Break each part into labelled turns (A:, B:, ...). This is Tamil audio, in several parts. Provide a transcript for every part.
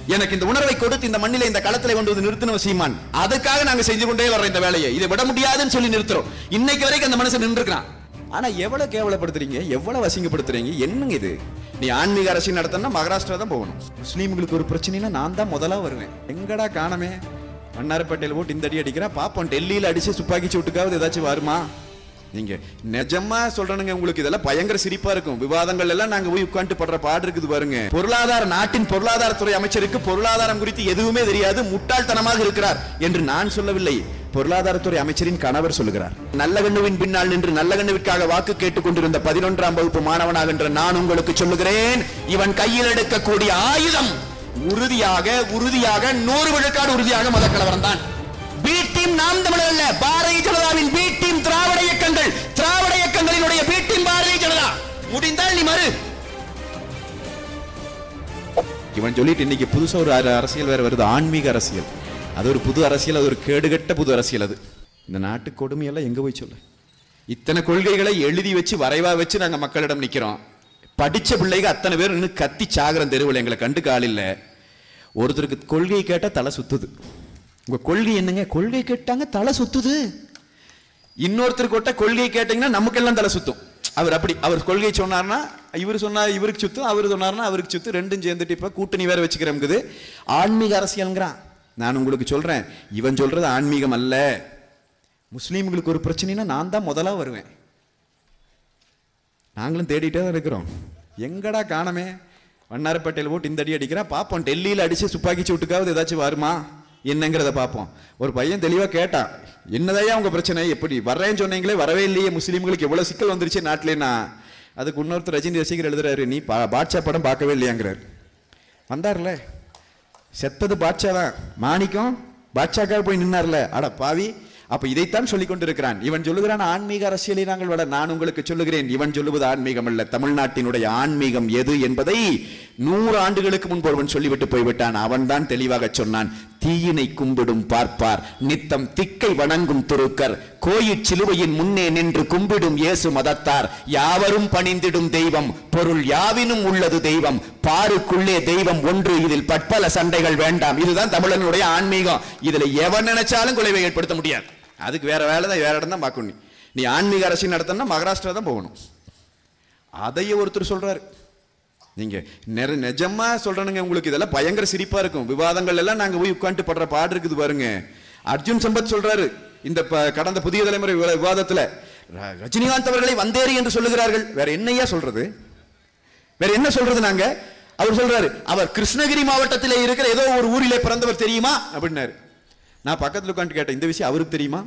A: எனக்கு இந்த உணர்வை கொடுத்து இந்த மண்ணில இந்த களத்துல கொண்டு வந்து நிறுத்தணும் சீமான். அதுக்காக நாங்க செஞ்சு கொண்டே வர்றோம் இந்த வேலையை. இதை விட முடியாதுன்னு சொல்லி நிறுத்துறோம். இன்னைக்கு வரைக்கும் அந்த மனுஷன் நின்றுக்கிறான். ஆனா எவ்வளவு கேவலப்படுத்துறீங்க, எவ்வளவு அசிங்கப்படுத்துறீங்க. என்னங்க இது? நீ ஆன்மீக அரசியல் நடத்தனா மகாராஷ்டிரா தான் போகணும். முஸ்லீம்களுக்கு ஒரு பிரச்சனைனா நான் தான் முதலா வருவேன். எங்கடா காணமே? மன்னார்பேட்டையில் போட்டு இந்த அடி அடிக்கிறா பாப்போம். டெல்லியில அடிச்சு துப்பாக்கி சூட்டுக்காவது ஏதாச்சும் வருமா? நீங்க நிஜமா சொல்றனுங்க, உங்களுக்கு இதெல்லாம் பயங்கர சிரிப்பா இருக்கும். விவாதங்கள் எல்லாம் நாங்க போய் உட்கார்ந்து படுற பாடு இருக்குது பாருங்க. நாட்டின் பொருளாதாரத்துறை அமைச்சருக்கு பொருளாதாரம் குறித்து எதுவுமே தெரியாது, முட்டாள்தனமாக இருக்கிறார் என்று நான் சொல்லவில்லை, பொருளாதாரத்துறை அமைச்சரின் கணவர் சொல்லுகிறார். நல்லகண்ணுவின் பின்னால் நின்று நல்லகண்ணுவிற்காக வாக்கு கேட்டுக் கொண்டிருந்த 11ஆம் வகுப்பு மாணவனாகின்ற நான் உங்களுக்கு சொல்லுகிறேன், இவன் கையில் எடுக்கக்கூடிய ஆயுதம் உறுதியாக 100 விழுக்காடு உறுதியாக மதக்கலவரம் தான். பி டீம் நாம் தமிழர் அல்ல, பாரதிய ஜனதாவின் பி டீம் திராவிட இயக்கங்கள், திராவிட இயக்கங்களினுடைய பி டீம் பாரதிய ஜனதா. முடிந்தால் நீ மறு. இவன் சொல்லிட்டு இன்னைக்கு புதுசா ஒரு அரசியல் வேற வருது, ஆன்மீக அரசியல். அது ஒரு புது அரசியல், அது ஒரு கேடுகட்ட புது அரசியல். அது இந்த நாட்டு கொடுமையெல்லாம் எங்க போய் சொல்ல? இத்தனை கொள்கைகளை எழுதி வச்சு வரைவா வச்சு நாங்க மக்களிடம் நிக்கிறோம். படிச்ச பிள்ளைங்க அத்தனை பேர் இன்னும் கத்தி சாகரம் தெருவில். எங்களை கண்டு கால் இல்ல. ஒருத்தருக்கு கொள்கை கேட்டா தலை சுத்துது. உங்க கொள்கை என்னங்க? கொள்கை கேட்டாங்க தலை சுத்துது. இன்னொருத்தர் கொட்ட கொள்கை கேட்டீங்கன்னா நமக்கெல்லாம் தலை சுத்தும். அவர் அப்படி, அவர் கொள்கை சொன்னார்னா இவர் சொன்னார் இவருக்கு சுத்தும், அவர் சொன்னார்னா அவருக்கு சுத்தும். ரெண்டும் சேர்ந்துட்டு இப்ப கூட்டணி வேற வச்சுக்கிறோம். ஆன்மீக அரசியல்ங்கிறான். நான் உங்களுக்கு சொல்றேன், இவன் சொல்றது ஆன்மீகம் அல்ல. முஸ்லீம்களுக்கு ஒரு பிரச்சனைனா நான் தான் முதலா வருவேன். நாங்களும் தேடிட்டே தான் இருக்கிறோம். எங்கடா காணமே? மன்னார்பேட்டையில் போட்டு இந்த அடி அடிக்கிறா பாப்போம். டெல்லியில அடிச்சு துப்பாக்கி சூட்டுக்காவது ஏதாச்சும் வருமா என்னங்கிறத பார்ப்போம். ஒரு பையன் தெளிவா கேட்டான், என்னதையா உங்க பிரச்சனை, எப்படி வர்றேன்னு சொன்னீங்களே வரவே இல்லையே, முஸ்லீம்களுக்கு எவ்வளவு சிக்கல் வந்துருச்சு நாட்டிலேனா. அதுக்கு இன்னொருத்தர் ரஜினி ரசிகர் எழுதுறாரு, நீ பாட்ஷா படம் பார்க்கவே இல்லையாங்கிறார். வந்தார்ல, செத்தது பாட்ஷா தான், மாணிக்கம் பாட்ஷாக்காக போய் நின்னார்ல. அட பாவி, அப்ப இதைத்தான் சொல்லிக் கொண்டிருக்கிறான். இவன் சொல்லுகிறான் ஆன்மீக அரசியலை நாங்கள் வள. நான் உங்களுக்கு சொல்லுகிறேன், இவன் சொல்லுவது ஆன்மீகம் அல்ல. தமிழ்நாட்டினுடைய ஆன்மீகம் எது என்பதை 100 ஆண்டுகளுக்கு முன்பு ஒருவன் சொல்லிவிட்டு போய்விட்டான். அவன் தான் தெளிவாக சொன்னான், தீயினை கும்பிடும் பார்ப்பார், நித்தம் திக்கை வணங்கும் துருக்கர், கோயிற் சிலுவையின் முன்னே நின்று கும்பிடும் இயேசு மதத்தார், யாவரும் பணிந்திடும் தெய்வம், பொருள் யாவினும் உள்ளது தெய்வம், பாருக்குள்ளே தெய்வம் ஒன்று, இதில் பற்பல சண்டைகள் வேண்டாம். இதுதான் தமிழனுடைய ஆன்மீகம். இதுல எவன் நினைச்சாலும் குலைவை ஏற்படுத்த முடியாது. அதுக்கு வேற வேலை தான், வேற இடம் தான் பார்க்கணும். நீ ஆன்மீக அரசியல் நடத்தனா மகாராஷ்டிரா தான் போகணும். அதையே ஒருத்தர் சொல்றாரு. நீங்க நிஜமா சொல்றனுங்க, உங்களுக்கு இதெல்லாம் பயங்கர சிரிப்பா இருக்கும். விவாதங்கள் எல்லாம் நாங்க போய் உட்கார்ந்து படுற பாடு இருக்குது பாருங்க. அர்ஜுன் சம்பத் சொல்றாரு இந்த கடந்த புதிய தலைமுறை விவாதத்துல, ரஜினிகாந்த் அவர்களை வந்தேறி என்று சொல்லுகிறார்கள். வேற என்னையா சொல்றது? வேற என்ன சொல்றது? நாங்க அவர் சொல்றாரு, அவர் கிருஷ்ணகிரி மாவட்டத்தில் இருக்கிற ஏதோ ஒரு ஊரிலே பிறந்தவர் தெரியுமா அப்படின்னாரு. நான் பக்கத்துல உட்காந்து கேட்டேன், இந்த விஷயம் அவருக்கு தெரியுமா?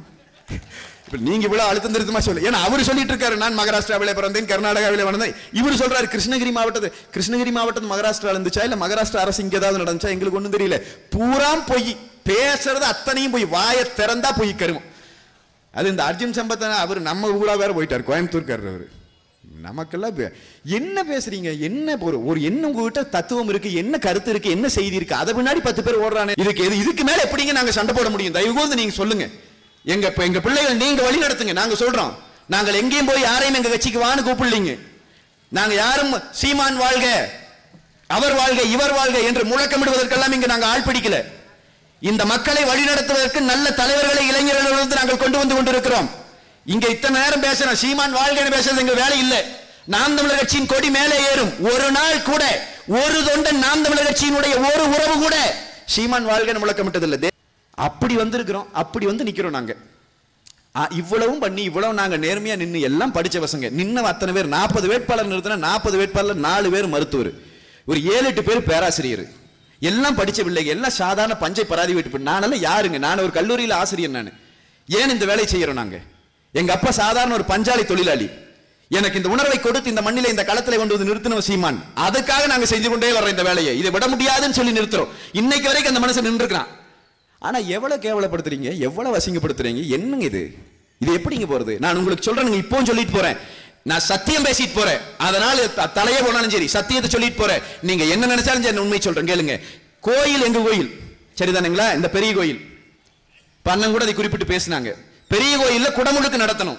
A: நீங்க இவ்வளவு அழுத்தம் திருத்தமா சொல்லு. ஏன்னா அவர் சொல்லிட்டு இருக்காரு, நான் மகாராஷ்டிராவிலே பிறந்தேன், கர்நாடகாவிலே வளர்ந்தேன். இவர் சொல்றாரு கிருஷ்ணகிரி மாவட்டத்து மகாராஷ்டிரா இருந்துச்சா இல்ல மகாராஷ்டிரா அரசு இங்க ஏதாவது நடந்துச்சா எங்களுக்கு ஒண்ணும் தெரியல. பூரா பொய் பேசுறது, அத்தனையும் போய் வாயை திறந்தா போய் கருமம். அது இந்த அர்ஜுன் சம்பத் அவர் நம்ம ஊரா வேற போயிட்டார், கோயம்புத்தூர்காரர். அவரு நமக்கெல்லாம் என்ன பேசுறீங்க? என்ன ஒரு என்ன உங்ககிட்ட தத்துவம் இருக்கு, என்ன கருத்து இருக்கு, என்ன செய்தி இருக்கு, அதை பின்னாடி 10 பேர் ஓடுறானே. இதுக்கு மேல எப்படிங்க நாங்க சண்டை போட முடியும்? தயவு கூர்ந்து நீங்க சொல்லுங்க. எங்க பிள்ளைகள் நீங்க வழி நடத்துங்க. நாங்க சொல்றோம், நாங்கள் எங்கேயும் போய் யாரையும் எங்க கட்சிக்கு வான்னு கூப்பிடலீங்க. நாங்க யாரும் சீமான் வாழ்க, அவர் வாழ்க, இவர் வாழ்க என்று முழக்கமிடுவதற்கெல்லாம் இங்க நாங்க ஆள் பிடிக்கல. இந்த மக்களை வழிநடத்துவதற்கு நல்ல தலைவர்களை இளைஞர்களிலிருந்து நாங்கள் கொண்டு வந்து கொண்டிருக்கிறோம். இங்க இத்தனை நேரம் பேசுறோம், சீமான் வாழ்கன்னு பேசுறது எங்க வேலை இல்லை. நாம் தமிழர் கட்சியின் கொடி மேலே ஏறும். ஒரு நாள் கூட ஒரு தொண்டன் நாம் தமிழர் கட்சியினுடைய ஒரு உறவு கூட சீமான் வாழ்கன்னு முழக்கமிட்டதில்லை. அப்படி வந்திருக்கிறோம், அப்படி வந்து நிக்கிறோம் நாங்க. இவ்வளவும் பண்ணி இவ்வளவு நாங்க நேர்மையா நின்று எல்லாம் படிச்ச பசங்க நின்று அத்தனை பேர் 40 வேட்பாளர் நிறுத்தினா 40 வேட்பாளர் 4 பேர் மருத்துவர், ஒரு 7-8 பேர் பேராசிரியர், எல்லாம் படிச்ச பிள்ளைங்க, எல்லாம் சாதாரண பஞ்சை பராதி வீட்டு. நானெல்லாம் யாருங்க? நான் ஒரு கல்லூரியில் ஆசிரியர். நான் ஏன் இந்த வேலை செய்யறோம்? நாங்க எங்க அப்பா சாதாரண ஒரு பஞ்சாலை தொழிலாளி. எனக்கு இந்த உணர்வை கொடுத்து இந்த மண்ணில இந்த களத்துல கொண்டு வந்து நிறுத்தணும் சீமான். அதுக்காக நாங்க செஞ்சு கொண்டே வர்றோம் இந்த வேலையை. இதை விட முடியாதுன்னு சொல்லி நிறுத்துறோம். இன்னைக்கு வரைக்கும் அந்த மனுஷன் நின்றுக்கிறான். ஆனா எவ்வளவு கேவலப்படுத்துறீங்க, எவ்வளவு அசிங்கப்படுத்துறீங்க. என்னங்க இது? இது எப்படிங்க போறது? நான் உங்களுக்கு சொல்றேன், இப்போ சொல்லிட்டு போறேன். நான் சத்தியம் பேசிட்டு போறேன். அதனால தலையே போனாலும் சரி சத்தியத்தை சொல்லிட்டு போறேன். நீங்க என்ன நினைச்சாலும் சரி உண்மை சொல்றேன், கேளுங்க. கோயில் எங்க கோயில் சரிதானுங்களா? இந்த பெரிய கோயில் பண்ணம் கூட அதை குறிப்பிட்டு பேசினாங்க. பெரிய கோயில்ல குடமுழுக்கு நடத்தணும்.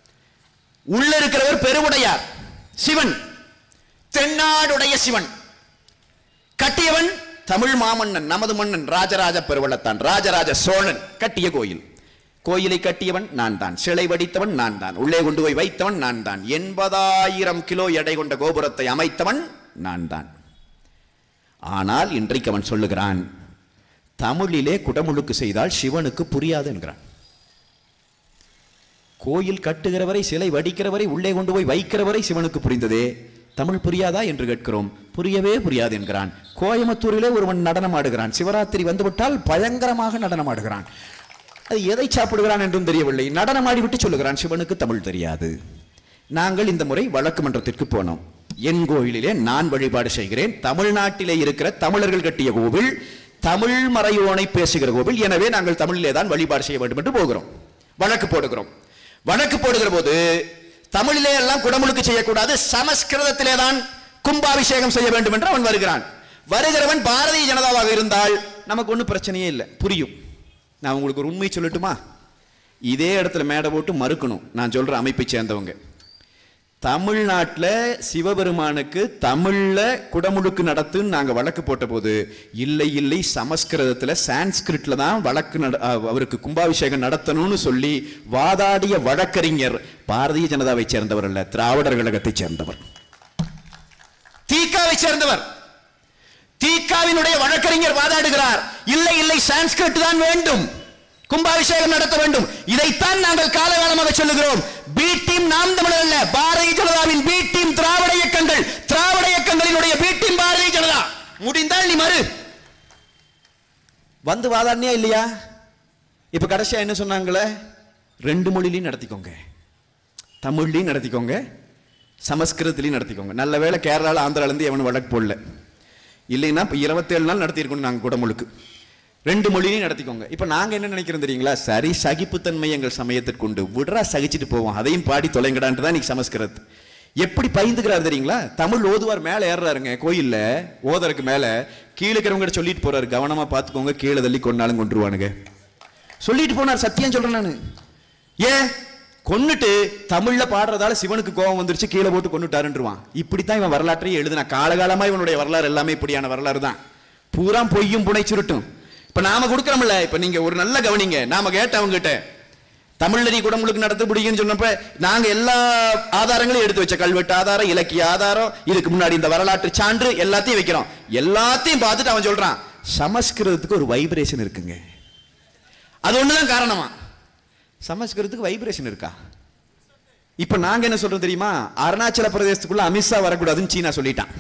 A: உள்ள இருக்கிறவர் பெருவுடையார் சிவன், தென்னாடுடைய சிவன். கட்டியவன் தமிழ் மாமன்னன் நமது மன்னன் ராஜராஜ பெருவளத்தான் ராஜராஜ சோழன் கட்டிய கோயில். கோயிலை கட்டியவன் நான் தான், சிலை வடித்தவன் நான் தான், உள்ளே கொண்டு போய் வைத்தவன் நான் தான், 80,000 கிலோ எடை கொண்ட கோபுரத்தை அமைத்தவன் நான் தான். ஆனால் இன்றைக்கு அவன் சொல்லுகிறான், தமிழிலே குடமுழுக்கு செய்தால் சிவனுக்கு புரியாது என்கிறான். கோயில் கட்டுகிறவரை, சிலை வடிக்கிறவரை, உள்ளே கொண்டு போய் வைக்கிறவரை சிவனுக்கு புரிந்ததே, தமிழ் புரியாதா என்று கேட்கிறோம். புரியவே புரியாது என்கிறான். கோயம்புத்தூரிலே ஒருவன் நடனம் ஆடுகிறான், சிவராத்திரி வந்துவிட்டால் பயங்கரமாக நடனம் ஆடுகிறான். அது எதை சாப்பிடுகிறான் என்றும் தெரியவில்லை, நடனம் ஆடிவிட்டு சொல்லுகிறான் சிவனுக்கு தமிழ் தெரியாது. நாங்கள் இந்த முறை வழக்கு மன்றத்திற்கு போனோம். என் கோயிலிலே நான் வழிபாடு செய்கிறேன், தமிழ்நாட்டிலே இருக்கிற தமிழர்கள் கட்டிய கோவில், தமிழ் மறையோனை பேசுகிற கோவில், எனவே நாங்கள் தமிழிலே தான் வழிபாடு செய்ய வேண்டும் என்று போகிறோம். வழக்கு போடுகிறோம். வழக்கு போடுகிற போது தமிழிலே எல்லாம் குடமுழுக்கு செய்யக்கூடாது, சமஸ்கிருதத்திலே தான் கும்பாபிஷேகம் செய்ய வேண்டும் என்று அவன் வருகிறான். வருகிறவன் பாரதிய ஜனதாவாக இருந்தால் நமக்கு ஒன்றும் பிரச்சனையே இல்லை, புரியும். நான் உங்களுக்கு ஒரு உண்மை சொல்லட்டுமா? இதே இடத்துல மேடை போட்டு மறுக்கணும். நான் சொல்ற அமைப்பை சேர்ந்தவங்க தமிழ்நாட்டில் சிவபெருமானுக்கு தமிழில் குடமுழுக்கு நடத்துன்னு நாங்கள் வழக்கு போட்ட போது, இல்லை இல்லை சமஸ்கிருதத்தில் சான்ஸ்கிரிட்ல தான் வழக்கு அவருக்கு கும்பாபிஷேகம் நடத்தணும்னு சொல்லி வாதாடிய வழக்கறிஞர் பாரதிய ஜனதாவை சேர்ந்தவர் அல்ல, திராவிடர் கழகத்தை சேர்ந்தவர், தீகாவை சேர்ந்தவர். தீகாவினுடைய வழக்கறிஞர் வாதாடுகிறார், இல்லை இல்லை சான்ஸ்கிரிட் தான் வேண்டும், கும்பாபிஷேகம் நடத்த வேண்டும். இதைத்தான் நாங்கள் காலகாலமாக சொல்லுகிறோம். பி டீம் நாம் தமிழர் அல்ல, பாரதிய ஜனதாவின் பி டீம் திராவிட இயக்கங்கள், திராவிட இயக்கங்களினுடைய பி டீம் பாரதிய ஜனதா. முடிந்தால் நீ மறு வந்து வாதாடினியா இல்லையா? இப்ப கடைசியா என்ன சொன்னாங்களே, 2 மொழிலையும் நடத்திக்கோங்க, தமிழ்லையும் நடத்திக்கோங்க, சமஸ்கிருதத்திலையும் நடத்திக்கோங்க. நல்ல வேளை கேரளாவில் ஆந்திராலேருந்து எவனும் வழக்கு போடல, இல்லைன்னா இப்போ 27 நாள் நடத்தியிருக்கணும் நாங்கள் குடமுழுக்கு. 2 மொழியிலையும் நடத்திக்கோங்க. இப்போ நாங்கள் என்ன நினைக்கிறோம் தெரியுங்களா? சரி, சகிப்புத்தன்மை எங்கள் சமயத்திற்கு உண்டு, விடுறா சகிச்சுட்டு போவோம், அதையும் பாடி தொலைங்கடான்ட்டு தான் இன்னைக்கு சமஸ்கிருத். எப்படி பயந்துக்கிறார் தெரியுங்களா? தமிழ் ஓதுவார் மேலே ஏறுறாருங்க கோயிலில், ஓதருக்கு மேலே கீழே இருக்கிறவங்க சொல்லிட்டு போறாரு, கவனமாக பார்த்துக்கோங்க, கீழே தள்ளி கொண்டாலும் கொண்டுருவானுங்க சொல்லிட்டு போனார். சத்தியம் சொல்றேன் நான். ஏன் கொன்னுட்டு தமிழ்ல பாடுறதால சிவனுக்கு கோபம் வந்துருச்சு, கீழே போட்டு கொண்டுட்டாருன்றுவான். இப்படித்தான் இவன் வரலாற்றையே எழுதுனா. காலகாலமா இவனுடைய வரலாறு எல்லாமே இப்படியான வரலாறு தான், பூரா பொய்யும் புனை சுருட்டும். இப்ப நாம கொடுக்கறோம்ல, இப்ப நீங்க ஒரு நல்ல கவனிங்க, நாம கேட்டவங்க கிட்ட தமிழ்ல நீ குடமுழுக்கு நடத்த முடியும்னு சொன்னப்ப நாங்க எல்லா ஆதாரங்களையும் எடுத்து வச்ச, கல்வெட்டு ஆதாரம், இலக்கிய ஆதாரம், இதுக்கு முன்னாடி இந்த வரலாற்று சான்று எல்லாத்தையும் வைக்கிறோம். எல்லாத்தையும் பார்த்துட்டு அவன் சொல்றான், சமஸ்கிருதத்துக்கு ஒரு வைப்ரேஷன் இருக்குங்க, அது ஒண்ணுதான் காரணமா. சமஸ்கிருதத்துக்கு வைப்ரேஷன் இருக்கா? இப்ப நாங்க என்ன சொல்றோம் தெரியுமா? அருணாச்சல பிரதேசத்துக்குள்ள அமித்ஷா வரக்கூடாதுன்னு சீனா சொல்லிட்டான்.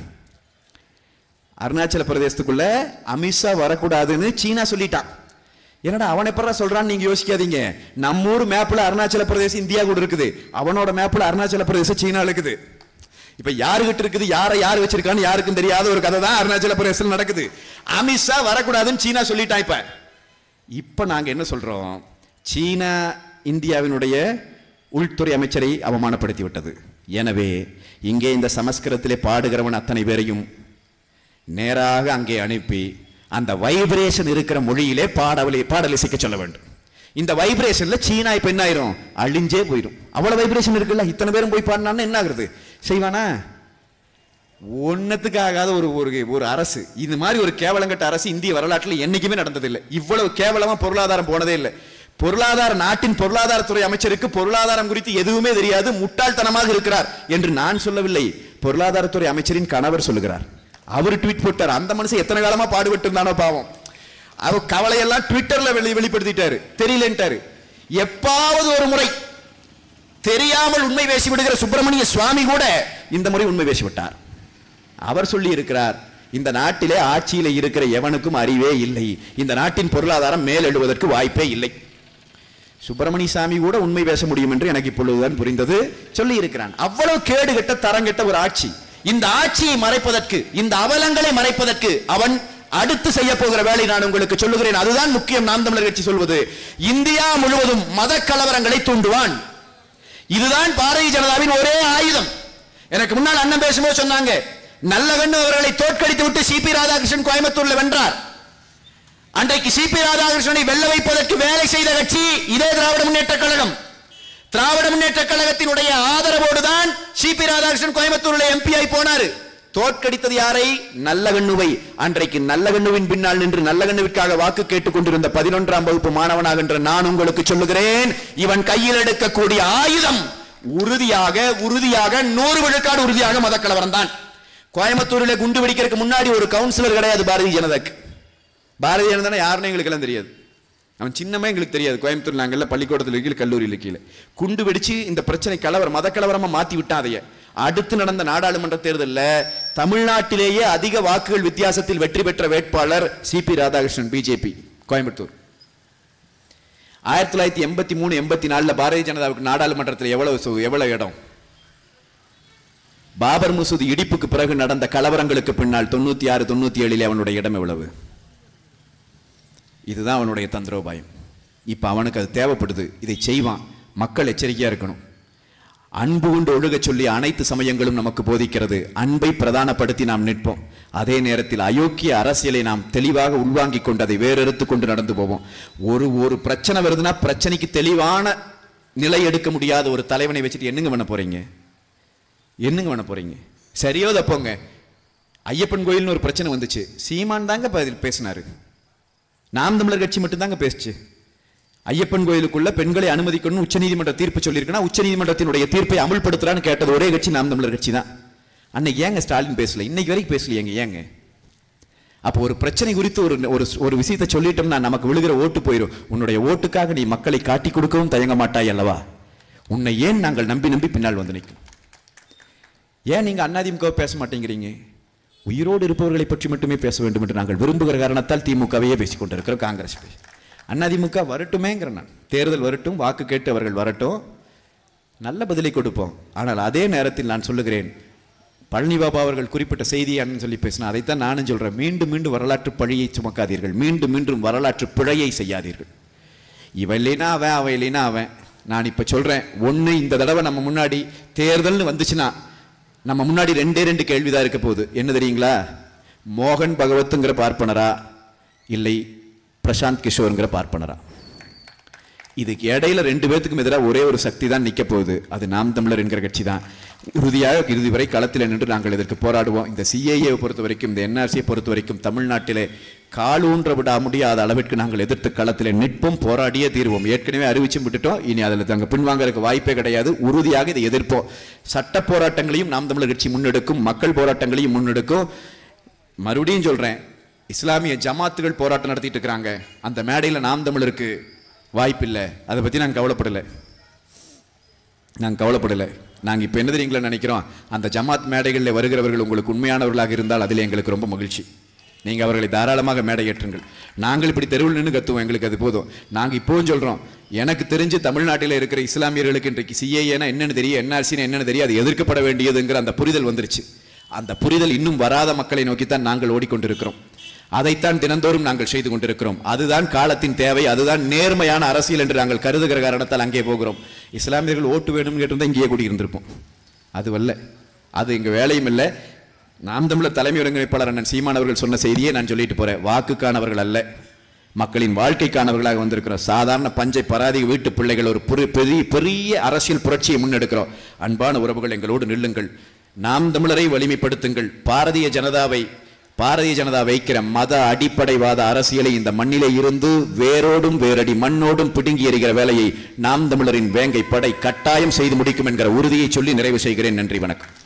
A: அருணாச்சல பிரதேசத்துக்குள்ள அமித்ஷா வரக்கூடாதுன்னு சீனா சொல்லிட்டான். என்னடா அவன் எப்படா சொல்றான்னு நீங்க யோசிக்காதீங்க. நம்ம ஊர் மேப்ல அருணாச்சல பிரதேசம் இந்தியா கூட இருக்குது, அவனோட மேப்ல அருணாச்சல பிரதேசம் சீனா இருக்குது. இப்ப யாருகிட்ட இருக்குது, யாரை வச்சிருக்கான்னு யாருக்கும் தெரியாத ஒரு கதை தான் அருணாச்சல பிரதேசம் நடக்குது. அமித்ஷா வரக்கூடாதுன்னு சீனா சொல்லிட்டான். இப்ப நாங்க என்ன சொல்றோம்? சீனா இந்தியாவினுடைய உள்துறை அமைச்சரை அவமானப்படுத்தி விட்டது. எனவே இங்கே இந்த சமஸ்கிருதத்திலே பாடுகிறவன் அத்தனை பேரையும் நேராக அங்கே அனுப்பி அந்த வைப்ரேஷன் இருக்கிற மொழியிலே பாடலை சிக்க சொல்ல வேண்டும். இந்த வைப்ரேஷன்ல சீனா இப்ப என்ன ஆயிரும்? அழிஞ்சே போயிடும். அவ்வளவு வைப்ரேஷன் இருக்குல்ல, இத்தனை பேரும் போய் பாடினான்னு என்ன ஆகுறது? செய்வானா? ஒன்னத்துக்கு ஆகாத ஒரு அரசு, இது மாதிரி ஒரு கேவலங்கட்ட அரசு இந்திய வரலாற்றில் என்னைக்குமே நடந்ததில்லை. இவ்வளவு கேவலமா பொருளாதாரம் போனதே இல்லை. நாட்டின் பொருளாதாரத்துறை அமைச்சருக்கு பொருளாதாரம் குறித்து எதுவுமே தெரியாது, முட்டாள்தனமாக இருக்கிறார் என்று நான் சொல்லவில்லை, பொருளாதாரத்துறை அமைச்சரின் கணவர் சொல்லுகிறார். அவர் ட்வீட் போட்டார். அந்த மனுஷன் எத்தனை காலமா பாடுபட்டு இருந்தானோ பாவம், அவர் கவலையெல்லாம் ட்விட்டர்ல வெளிப்படுத்திட்டாரு, தெரியலன்ட்டாரு. எப்பாவது ஒரு முறை தெரியாமல் உண்மை பேசிவிடுகிற சுப்பிரமணிய சுவாமி கூட இந்த முறை உண்மை பேசிவிட்டார். அவர் சொல்லி இருக்கிறார், இந்த நாட்டிலே ஆட்சியில இருக்கிற எவனுக்கும் அறிவே இல்லை, இந்த நாட்டின் பொருளாதாரம் மேல் எழுவதற்கு வாய்ப்பே இல்லை. சுப்பிரமணிய சாமி கூட உண்மை பேச முடியும் என்று எனக்கு இப்பொழுதுதான் புரிந்தது. சொல்லி இருக்கிறான். அவ்வளவு கேடுகட்ட தரங்கெட்ட ஒரு ஆட்சி. இந்த ஆட்சியை மறைப்பதற்கு, இந்த அவலங்களை மறைப்பதற்கு அவன் அடுத்து செய்ய போகிற வேலை நான் உங்களுக்கு சொல்லுகிறேன். அதுதான் முக்கியம். நாம் தமிழர் கட்சி சொல்வது, இந்தியா முழுவதும் மத கலவரங்களை தூண்டுவான். இதுதான் பாரதிய ஜனதாவின் ஒரே ஆயுதம். எனக்கு முன்னால் அண்ணன் பேசும்போது சொன்னாங்க, நல்லகண்ணு அவர்களை தோற்கடித்து விட்டு சிபி ராதாகிருஷ்ணன் கோயம்புத்தூர்ல வென்றார். அன்றைக்கு சிபி ராதாகிருஷ்ணனை வெல்ல வைப்பதற்கு வேலை செய்த கட்சி இதே திராவிட முன்னேற்ற கழகம். திராவிட முன்னேற்ற கழகத்தினுடைய ஆதரவோடு தான் சிபி ராதாகிருஷ்ணன் கோயம்புத்தூர்ல எம்பி ஆகி போனாரு. தோற்கடித்தது யாரை? நல்லகண்ணுவை. அன்றைக்கு நல்லகண்ணுவின் பின்னால் நின்று நல்லகண்ணுவிற்காக வாக்கு கேட்டுக் கொண்டிருந்த 11ஆம் வகுப்பு மாணவனாகின்ற நான் உங்களுக்கு சொல்லுகிறேன், இவன் கையில் எடுக்கக்கூடிய ஆயுதம் உறுதியாக 100 விழுக்காடு உறுதியாக மதக்கலவரம் தான். கோயம்புத்தூரில் குண்டு வெடிக்கிறதுக்கு முன்னாடி ஒரு கவுன்சிலர் கிடையாது பாரதிய ஜனதாக்கு. பாரதிய ஜனதா யாருன்னு எங்களுக்கு எல்லாம் தெரியாது. அவன் சின்னமே எங்களுக்கு தெரியாது. கோயம்புத்தூர் நாங்கள்ல பள்ளிக்கூடத்தில் கீழே, கல்லூரியில் கீழே குண்டு வெடிச்சு இந்த பிரச்சனை கலவரம் மத கலவரமா மாத்தி விட்டாதைய. அடுத்து நடந்த நாடாளுமன்ற தேர்தலில் தமிழ்நாட்டிலேயே அதிக வாக்குகள் வித்தியாசத்தில் வெற்றி பெற்ற வேட்பாளர் சிபி ராதாகிருஷ்ணன், பிஜேபி, கோயம்புத்தூர். 1983-84 பாரதிய ஜனதாவுக்கு நாடாளுமன்றத்தில் எவ்வளவு இடம்? பாபர் மசூதி இடிப்புக்கு பிறகு நடந்த கலவரங்களுக்கு பின்னால் 96-97 அவனுடைய இடம் எவ்வளவு? இதுதான் அவனுடைய தந்திரோபாயம். இப்ப அவனுக்கு அது தேவைப்படுது, இதை செய்வான். மக்கள் எச்சரிக்கையா இருக்கணும். அன்பு கொண்டு ஒழுக சொல்லி அனைத்து சமயங்களும் நமக்கு போதிக்கிறது. அன்பை பிரதானப்படுத்தி நாம் நிற்போம். அதே நேரத்தில் அயோக்கிய அரசியலை நாம் தெளிவாக உள்வாங்கிக் கொண்டு அதை வேறெடுத்து கொண்டு நடந்து போவோம். ஒரு பிரச்சனை வருதுன்னா பிரச்சனைக்கு தெளிவான நிலை எடுக்க முடியாத ஒரு தலைவனை வச்சுட்டு என்னங்க பண்ண போறீங்க? என்னங்க பண்ண போறீங்க? சரியோ தப்போங்க. ஐயப்பன் கோயில்னு ஒரு பிரச்சனை வந்துச்சு, சீமான் தாங்க பேசினாரு, நாம் தமிழர் கட்சி மட்டும் தாங்க பேசுச்சு. ஐயப்பன் கோயிலுக்குள்ள பெண்களை அனுமதிக்கணும் உச்சநீதிமன்ற தீர்ப்பு சொல்லியிருக்குன்னா உச்சநீதிமன்றத்தினுடைய தீர்ப்பை அமல்படுத்துறான்னு கேட்டது ஒரே கட்சி நாம் தமிழர் கட்சி தான். அன்னைக்கு ஏங்க ஸ்டாலின் பேசல? இன்னைக்கு வரைக்கும் பேசலையேங்க, ஏங்க? அப்போ ஒரு பிரச்சனை குறித்து ஒரு விஷயத்தை சொல்லிட்டோம்னா நமக்கு விழுகிற ஓட்டு போயிடும். உன்னுடைய ஓட்டுக்காக நீ மக்களை காட்டி கொடுக்கவும் தயங்க மாட்டாய் அல்லவா? உன்னை ஏன் நாங்கள் நம்பி பின்னால் வந்து நிற்கும்? ஏன் நீங்க அதிமுக பேச மாட்டேங்கிறீங்க? உயிரோடு இருப்பவர்களை பற்றி மட்டுமே பேச வேண்டும் என்று நாங்கள் விரும்புகிற காரணத்தால் திமுகவையே பேசிக் கொண்டிருக்கிறோம். காங்கிரஸ் அதிமுக வரட்டுமேங்கிற நான். தேர்தல் வரட்டும், வாக்கு கேட்டு அவர்கள் வரட்டும், நல்ல பதிலை கொடுப்போம். ஆனால் அதே நேரத்தில் நான் சொல்லுகிறேன், பழனி பாபா அவர்கள் குறிப்பிட்ட செய்தியான்னு சொல்லி பேசினா அதைத்தான் நானும் சொல்றேன். மீண்டும் வரலாற்று பழியை சுமக்காதீர்கள், மீண்டும் வரலாற்று பிழையை செய்யாதீர்கள். இவன் இல்லைனா அவன், அவன் இல்லைனா அவன். நான் இப்ப சொல்றேன், ஒண்ணு இந்த தடவை நம்ம முன்னாடி தேர்தல்னு வந்துச்சுன்னா நம்ம முன்னாடி 2 கேள்விதான் இருக்க போகுது. என்ன தெரியுங்களா? மோகன் பகவத்துங்கிற பார்ப்பனரா இல்லை பிரசாந்த் கிஷோருங்கிற பார்ப்பனரா? இதுக்கு இடையில 2 பேத்துக்கும் எதிராக ஒரே ஒரு சக்தி தான் நிற்க போகுது. அது நாம் தமிழர் என்கிற கட்சி தான். இறுதி வரை களத்தில் நின்று நாங்கள் இதற்கு போராடுவோம். இந்த சிஏஏ பொறுத்த வரைக்கும், இந்த என்ஆர்சியை பொறுத்த வரைக்கும் தமிழ்நாட்டிலே காலூன்ற விட முடியாத அளவிற்கு நாங்கள் எதிர்த்து களத்தில் நிற்போம், போராடியே தீர்வோம். ஏற்கனவே அறிவிச்சும் விட்டுட்டோம், இனி அதில் தங்க பின்வாங்கிறதுக்கு வாய்ப்பே கிடையாது. உறுதியாக இதை எதிர்ப்போம். சட்ட போராட்டங்களையும் நாம் தமிழர் கட்சி முன்னெடுக்கும், மக்கள் போராட்டங்களையும் முன்னெடுக்கும். மறுபடியும் சொல்றேன், இஸ்லாமிய ஜமாத்துகள் போராட்டம் நடத்திட்டு இருக்கிறாங்க. அந்த மேடையில் நாம் தமிழருக்கு வாய்ப்பில்லை. அதை பற்றி நாங்கள் கவலைப்படலை. நாங்கள் இப்போ என்ன தெரியுங்களா நினைக்கிறோம், அந்த ஜமாத் மேடைகளில் வருகிறவர்கள் உங்களுக்கு உண்மையானவர்களாக இருந்தால் அதில் எங்களுக்கு ரொம்ப மகிழ்ச்சி. நீங்கள் அவர்களை தாராளமாக மேடை ஏற்றுங்கள். நாங்கள் இப்படி தெருவில் நின்று கத்துவோம், எங்களுக்கு அது போதும். நாங்கள் இப்போவும் சொல்கிறோம், எனக்கு தெரிஞ்சு தமிழ்நாட்டில் இருக்கிற இஸ்லாமியர்களுக்கு இன்றைக்கு சிஏஏனா என்னென்னு தெரியும், என்ஆர்சினா என்னென்னு தெரியும், அது எதிர்க்கப்பட வேண்டியதுங்கிற அந்த புரிதல் வந்துருச்சு. அந்த புரிதல் இன்னும் வராத மக்களை நோக்கித்தான் நாங்கள் ஓடிக்கொண்டிருக்கிறோம். அதைத்தான் தினந்தோறும் நாங்கள் செய்து கொண்டிருக்கிறோம். அதுதான் காலத்தின் தேவை, அதுதான் நேர்மையான அரசியல் என்று நாங்கள் கருதுகிற காரணத்தால் அங்கே போகிறோம். இஸ்லாமியர்கள் ஓட்டு வேணும்னு கேட்டிருந்தா இங்கேயே கூடியிருந்திருப்போம். அதுவல்ல, அது எங்கள் வேலையும் இல்லை. நாம் தமிழர் தலைமை ஒருங்கிணைப்பாளர் அண்ணன் சீமான் அவர்கள் சொன்ன செய்தியை நான் சொல்லிட்டு போறேன். வாக்குக்கானவர்கள் அல்ல, மக்களின் வாழ்க்கைக்கானவர்களாக வந்திருக்கிறோம். சாதாரண பஞ்சை பராதி வீட்டு பிள்ளைகள் ஒரு பெரிய அரசியல் புரட்சியை முன்னெடுக்கிறோம். அன்பான உறவுகள், எங்களோடு நில்லுங்கள். நாம் தமிழரை வலிமைப்படுத்துங்கள். பாரதிய ஜனதா வைக்கிற மத அடிப்படைவாத அரசியலை இந்த மண்ணிலே இருந்து வேரோடும் வேரடி மண்ணோடும் பிடுங்கி எறிகிற வேலையை நாம் தமிழரின் வேங்கை படை கட்டாயம் செய்து முடிக்கும் என்கிற உறுதியை சொல்லி நிறைவு செய்கிறேன். நன்றி, வணக்கம்.